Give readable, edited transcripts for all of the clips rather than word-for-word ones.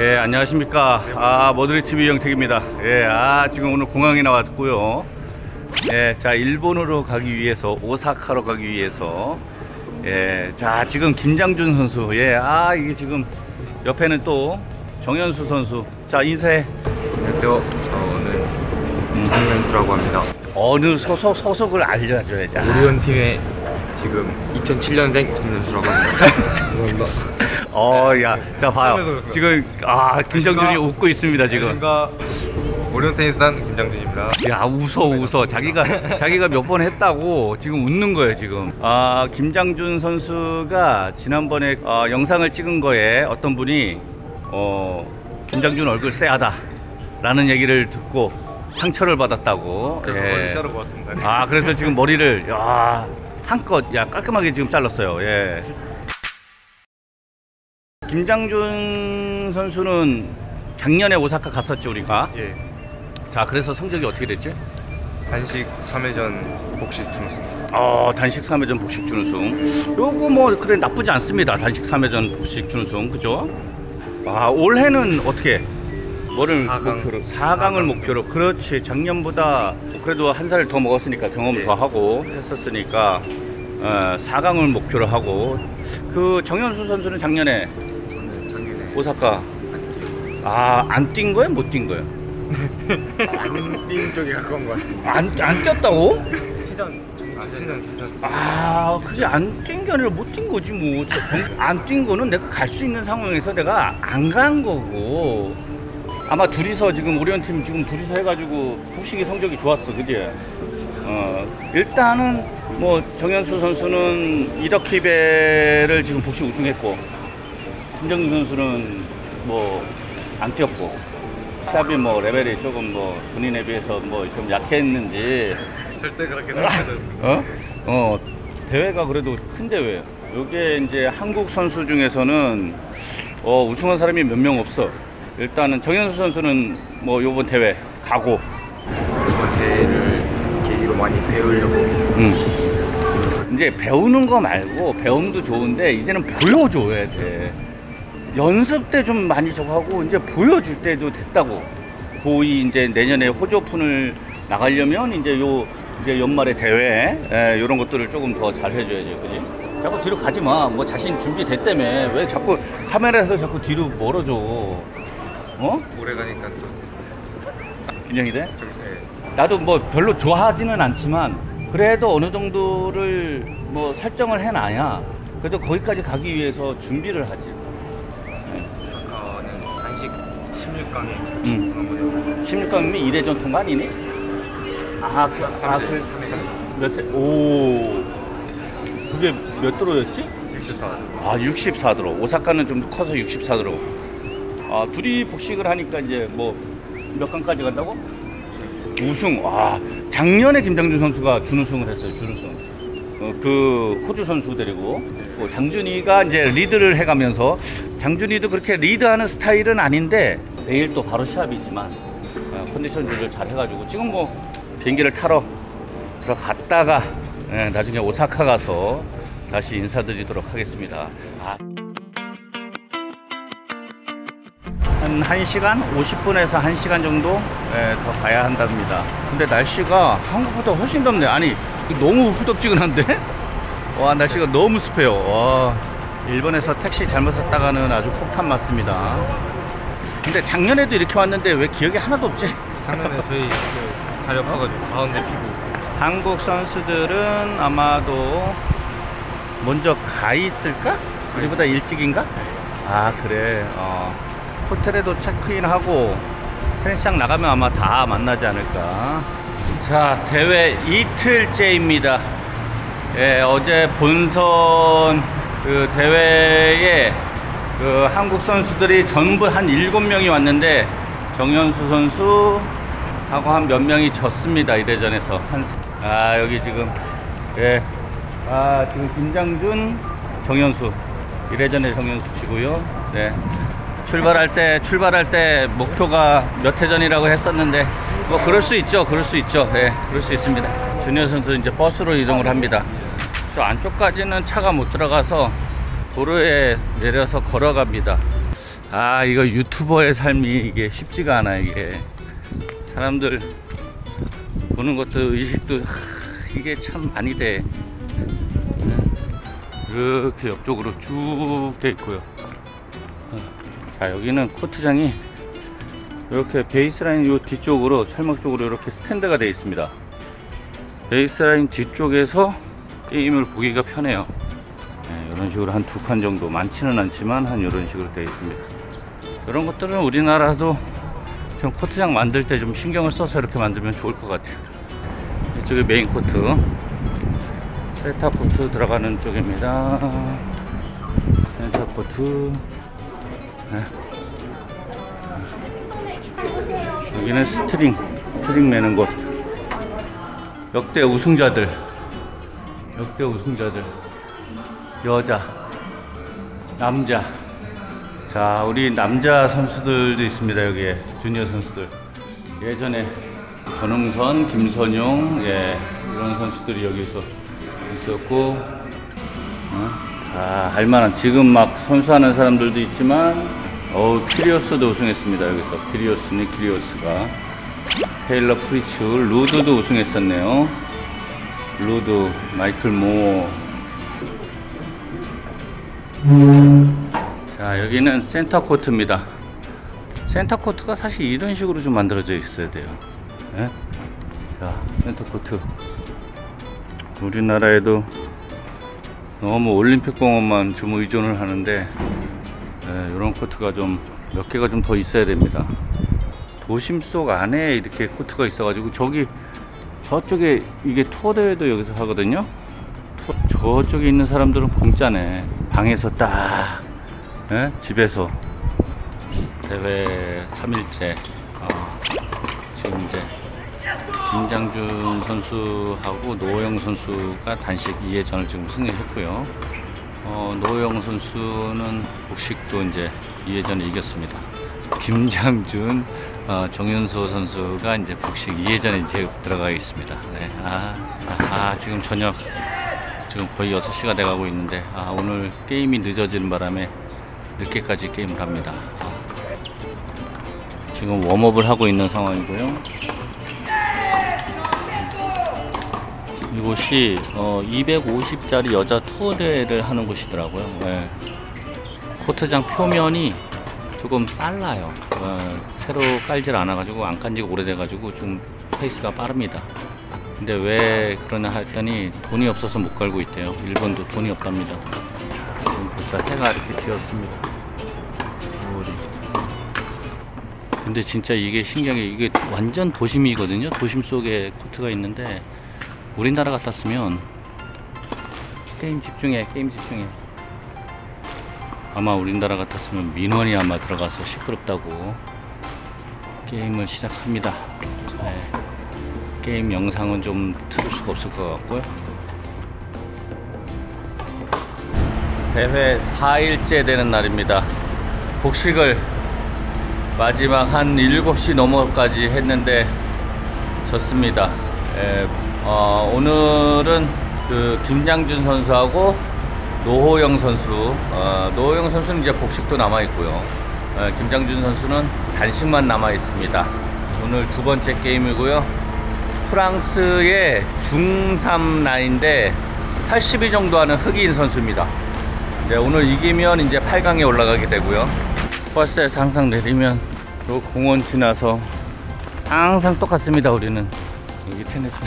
예, 안녕하십니까. 머드리TV 영택입니다. 예, 지금 오늘 공항에 나왔고요. 예, 자, 일본으로 가기 위해서, 오사카로 가기 위해서. 예, 자, 지금 김장준 선수. 예, 이게 지금 옆에는 또 정현수 선수. 자, 인사해. 안녕하세요. 저는 정현수라고 합니다. 어느 소속을 알려줘야지. 오리온 팀의 지금 2007년생 정현수라고 합니다. 감사합니다. 야, 자, 봐요. 지금, 김정준이 웃고 있습니다, 지금. 오리온 테니스단 김장준입니다. 야, 웃어. 자기가 몇 번 했다고 지금 웃는 거예요, 지금. 김장준 선수가 지난번에 영상을 찍은 거에 어떤 분이 김장준 얼굴 쎄하다 라는 얘기를 듣고 상처를 받았다고. 그래서 예. 머리 자르고 왔습니다. 그래서 지금 머리를 한껏 깔끔하게 지금 잘랐어요. 예. 김장준 선수는 작년에 오사카 갔었죠, 우리가. 예. 자, 그래서 성적이 어떻게 됐지? 단식 3회전 복식 준우승. 단식 3회전 복식 준우승. 요거 뭐 그래 나쁘지 않습니다. 단식 3회전 복식 준우승. 그죠? 올해는 어떻게? 뭐를 4강. 목표로? 4강을 목표로. 그렇지. 작년보다 그래도 한 살 더 먹었으니까 경험을 더 하고 했었으니까 4강을 목표로 하고. 그 정현수 선수는 작년에 저는 작년에 오사카 안 뛰었어요. 안 뛴 거예요? 못 뛴 거예요? 안 뛴 쪽에 가까운 것 같습니다. 안 뛰었다고? 회전 친선. 그게 안 뛴 게 아니라 못 뛴 거지 뭐. 안 뛴 거는 내가 갈 수 있는 상황에서 내가 안 간 거고. 아마 둘이서 지금 오리온 팀 지금 둘이서 해가지고 복식이 성적이 좋았어, 그지? 일단은 뭐 정현수 선수는 이더키베를 지금 복식 우승했고, 김정준 선수는 뭐 안 뛰었고, 시합이 뭐 레벨이 조금 뭐 본인에 비해서 뭐 좀 약했는지. 절대 그렇게 생각하지 않습니다. 대회가 그래도 큰 대회예요. 요게 이제 한국 선수 중에서는 우승한 사람이 몇 명 없어. 일단은 정현수 선수는 뭐 요번 대회 가고, 이번 대회를 계기로 많이 배우려고. 이제 배우는 거 말고, 배움도 좋은데 이제는 보여줘야 돼. 연습 때 좀 많이 저거 하고 이제 보여줄 때도 됐다고. 거의 이제 내년에 호주 오픈을 나가려면 이제 이제 연말에 대회 요런 것들을 조금 더 잘 해줘야지, 그지? 자꾸 뒤로 가지 마. 뭐 자신 준비됐다며. 왜 자꾸 카메라에서 자꾸 뒤로 멀어져? 오래 가니까 또 긴장이 돼? 좀 나도 뭐 별로 좋아하지는 않지만 그래도 어느 정도를 뭐 설정을 해놔야 그래도 거기까지 가기 위해서 준비를 하지. 오사카는 단식 16강에 우승 한번 해보겠습니다. 16강이면 2대전 통과 아니니? 몇 회? 그게 몇 도로였지? 64. 64도로. 오사카는 좀 커서 64도로. 둘이 복식을 하니까 이제 뭐 몇 강까지 간다고? 우승. 작년에 김장준 선수가 준우승을 했어요. 준우승. 그 호주 선수 데리고 장준이가 이제 리드를 해가면서, 장준이도 그렇게 리드하는 스타일은 아닌데 내일 또 바로 시합이지만 컨디션 조절 잘 해가지고 지금 뭐 비행기를 타러 들어갔다가 나중에 오사카 가서 다시 인사드리도록 하겠습니다. 한 1시간 50분에서 1시간 정도 더 가야 한답니다. 근데 날씨가 한국보다 훨씬 덥네. 아니 너무 후덥지근한데? 날씨가 너무 습해요. 일본에서 택시 잘못 탔다가는 아주 폭탄 맞습니다. 근데 작년에도 이렇게 왔는데 왜 기억이 하나도 없지? 작년에 저희 자리 없어가지고 가운데 피고. 한국 선수들은 아마도 먼저 가 있을까? 우리보다 일찍인가? 그래. 호텔에도 체크인하고 테니스장 나가면 아마 다 만나지 않을까. 자, 대회 이틀째입니다. 어제 본선 그 대회에 그 한국 선수들이 전부 한 7명이 왔는데 정현수 선수하고 한 몇 명이 졌습니다. 이 대전에서. 여기 지금 지금 김장준, 정현수, 1회전에 정현수 치고요. 출발할 때 목표가 몇 회전이라고 했었는데 뭐 그럴 수 있죠. 그럴 수 있습니다. 주니어 선수 이제 버스로 이동을 합니다. 저 안쪽까지는 차가 못 들어가서 도로에 내려서 걸어갑니다. 아, 이거 유튜버의 삶이 이게 쉽지가 않아. 이게 사람들 보는 것도 의식도 이게 참 많이 돼. 이렇게 옆쪽으로 쭉 돼 있고요. 자, 여기는 코트장이 이렇게 베이스라인 요 뒤쪽으로 철막 쪽으로 이렇게 스탠드가 되어 있습니다. 베이스라인 뒤쪽에서 게임을 보기가 편해요. 네, 이런 식으로 한 2칸 정도, 많지는 않지만 한 이런 식으로 되어 있습니다. 이런 것들은 우리나라도 좀 코트장 만들 때 좀 신경을 써서 이렇게 만들면 좋을 것 같아요. 이쪽에 메인 코트, 세타 코트 들어가는 쪽입니다. 세타 코트. 네. 여기는 스트링 매는 곳. 역대 우승자들, 여자, 남자. 자, 우리 남자 선수들도 있습니다. 여기에 주니어 선수들. 예전에 전흥선, 김선용, 예, 이런 선수들이 여기서 있었고, 할만한, 지금 막 선수하는 사람들도 있지만, 키리오스도 우승했습니다. 여기서 키리오스가. 테일러 프리츠, 루드도 우승했었네요. 루드, 마이클 모. 자, 여기는 센터 코트입니다. 센터 코트가 사실 이런 식으로 좀 만들어져 있어야 돼요. 네? 자, 센터 코트. 우리나라에도 너무 올림픽 공원만 좀 의존을 하는데, 이런 코트가 좀 몇 개가 좀 더 있어야 됩니다. 도심 속 안에 이렇게 코트가 있어가지고, 저쪽에 이게 투어 대회도 여기서 하거든요. 저쪽에 있는 사람들은 공짜네. 방에서 딱, 집에서 대회 3일째. 지금 이제 김장준 선수하고 노호영 선수가 단식 2회전을 지금 승리했고요. 노호영 선수는 복식도 이제 2회전을 이겼습니다. 김장준, 정윤수 선수가 이제 복식 2회전에 이제 들어가 있습니다. 네. 지금 저녁, 지금 거의 6시가 돼가고 있는데, 오늘 게임이 늦어지는 바람에 늦게까지 게임을 합니다. 지금 웜업을 하고 있는 상황이고요. 이곳이 250짜리 여자 투어 대회를 하는 곳이더라고요. 네. 코트장 표면이 조금 빨라요. 새로 깔질 않아가지고, 안 깐지가 오래돼가지고 좀 페이스가 빠릅니다. 근데 왜 그러냐 했더니 돈이 없어서 못 깔고 있대요. 일본도 돈이 없답니다. 지금 벌써 해가 이렇게 지었습니다. 근데 진짜 이게 신기하게, 이게 완전 도심이거든요. 도심 속에 코트가 있는데, 우리나라 같았으면 게임 집중해. 아마 우리나라 같았으면 민원이 아마 들어가서 시끄럽다고 게임을 시작합니다. 네. 게임 영상은 좀 틀을 수가 없을 것 같고요. 대회 4일째 되는 날입니다. 복식을 마지막 한 7시 넘어까지 했는데 졌습니다. 오늘은 그 김장준 선수하고 노호영 선수, 노호영 선수는 이제 복식도 남아 있고요. 김장준 선수는 단식만 남아 있습니다. 오늘 두 번째 게임이고요. 프랑스의 중3 나이인데 82 정도 하는 흑인 선수입니다. 네, 오늘 이기면 이제 8강에 올라가게 되고요. 버스에서 항상 내리면 요 공원 지나서 항상 똑같습니다. 우리는 여기 테니스.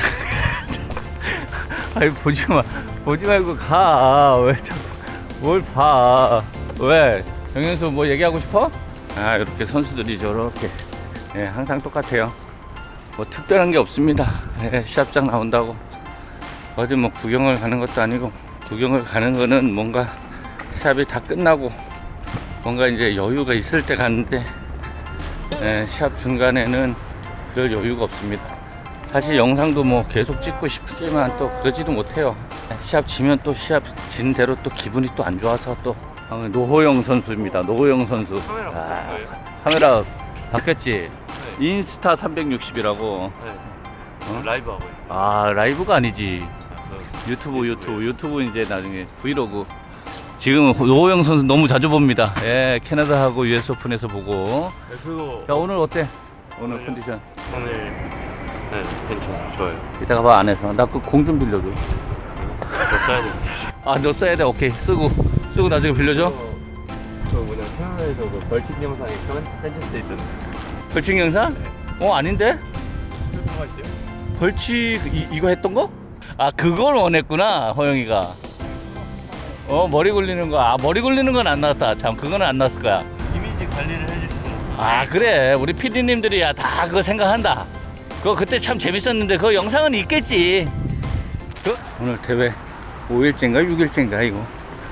아니, 보지 말고 가. 왜 자꾸 뭘 봐? 왜? 정현수 뭐 얘기하고 싶어? 이렇게 선수들이 저렇게, 항상 똑같아요. 뭐 특별한 게 없습니다. 시합장 나온다고 어디 뭐 구경을 가는 것도 아니고, 구경을 가는 거는 뭔가 시합이 다 끝나고 뭔가 이제 여유가 있을 때 가는데, 시합 중간에는 그럴 여유가 없습니다. 사실 영상도 뭐 계속 찍고 싶지만 또 그러지도 못해요. 시합 지면 또 시합 진 대로 또 기분이 또 안 좋아서 또. 노호영 선수입니다. 노호영 선수. 카메라 바뀌었지? 네. 인스타 360이라고. 네. 라이브 하고요. 라이브가 아니지. 유튜브 이제 나중에 브이로그 지금 노호영 선수 너무 자주 봅니다. 예, 캐나다하고 US 오픈에서 보고. 그거 자, 오늘 어때? 오늘 컨디션. 오늘 네 괜찮아 좋아요. 이따가 봐 안에서. 나 그 공 좀 빌려줘. 저 써야 돼. 아, 너 써야 돼. 오케이. 쓰고 나중에 빌려줘. 저 뭐냐 캐나다에서 그 벌칙 영상에 편집돼 있던. 벌칙 영상? 아닌데? 뭐가 있어요? 벌칙 이거 했던 거? 아, 그걸 원했구나 허영이가. 머리 굴리는 거. 머리 굴리는 건 안 나왔다. 참, 그거는 안 나왔을 거야. 이미지 관리를 해줄 수. 아, 그래. 우리 PD님들이야 다 그거 생각한다. 그거 그때 참 재밌었는데 그 영상은 있겠지. 오늘 대회 5일째인가 6일째인가 이거.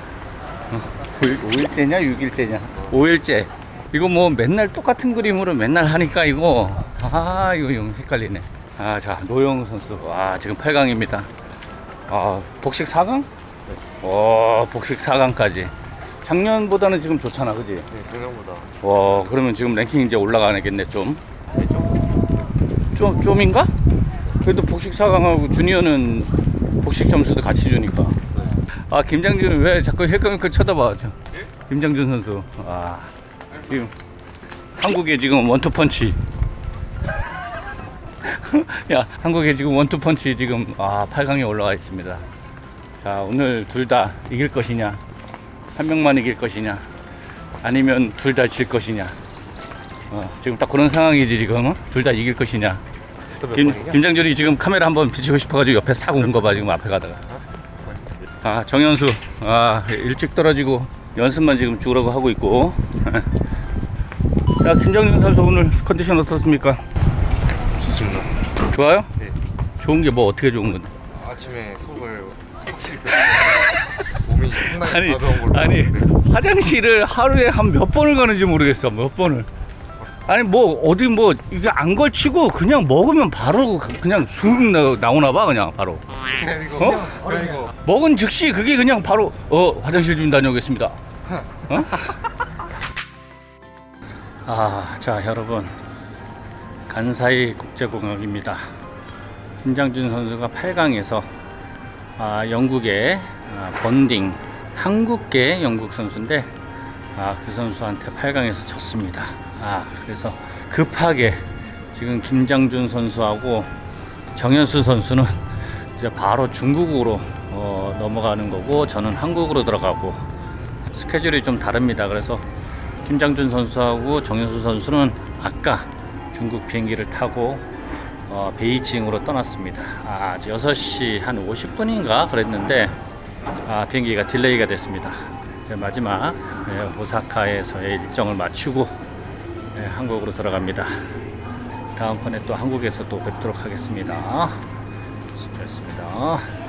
5일째냐 6일째냐. 5일째. 이거 뭐 맨날 똑같은 그림으로 맨날 하니까 이거 이거 좀 헷갈리네. 자, 노영 선수. 지금 8강입니다. 복식 4강? 복식 4강까지. 작년보다는 지금 좋잖아, 그지? 네 작년보다. 그러면 지금 랭킹 이제 올라가겠네, 좀. 좀인가? 그래도 복식 4강하고 주니어는 복식 점수도 같이 주니까. 김장준은 왜 자꾸 힐끔힐끔 쳐다봐? 김장준 선수. 지금 한국에 지금 원투펀치. 야, 한국에 지금 원투펀치 지금 8강에 올라와 있습니다. 자, 오늘 둘 다 이길 것이냐, 한 명만 이길 것이냐, 아니면 둘 다 질 것이냐. 지금 딱 그런 상황이지 지금. 둘 다 이길 것이냐. 김장준이 지금 카메라 한번 비치고 싶어가지고 옆에 싹 온 거 봐 지금 앞에 가다가. 정현수 일찍 떨어지고 연습만 지금 죽으라고 하고 있고. 자, 김장준 선수 오늘 컨디션 어떻습니까? 좋습니다. 좋아요? 네. 좋은 게 뭐 어떻게 좋은 건데? 아침에 속을 확실히 몸이 상당히 가벼운 걸로. 아니 화장실을 하루에 한 몇 번을 가는지 모르겠어. 몇 번을. 아니 뭐 어디 뭐 이게 안 걸치고 그냥 먹으면 바로 그냥 쑥 나오나 봐 그냥 바로. 이거 먹은 즉시 그게 그냥 바로 화장실 좀 다녀오겠습니다. 자, 여러분, 간사이 국제공항입니다. 김장준 선수가 8강에서 영국의 번딩, 한국계 영국 선수인데 그 선수한테 8강에서 졌습니다. 그래서 급하게 지금 김장준 선수하고 정현수 선수는 이제 바로 중국으로 넘어가는 거고, 저는 한국으로 들어가고, 스케줄이 좀 다릅니다. 그래서 김장준 선수하고 정현수 선수는 아까 중국 비행기를 타고 베이징으로 떠났습니다. 6시 한 50분인가 그랬는데 비행기가 딜레이가 됐습니다. 이제 마지막 오사카에서의 일정을 마치고 한국으로 들어갑니다. 다음 판에 또 한국에서 또 뵙도록 하겠습니다. 수고했습니다.